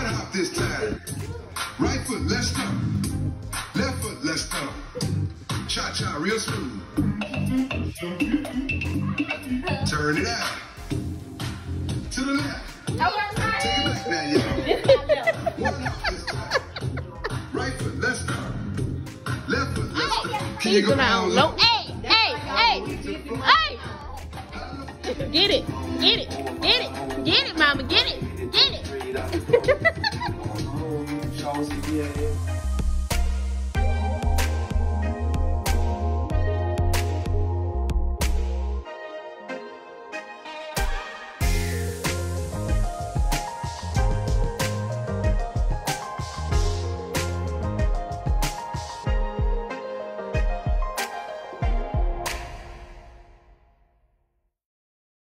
Front hop this time. Right foot, let's stomp. Left foot, let's stomp. Cha-cha, real smooth. Turn it out. To the left. Take it back now, y'all. One hop this time. Right foot, let's stomp. Left foot, let's stomp. Can you go down low? Hey! Get it, mama, get it.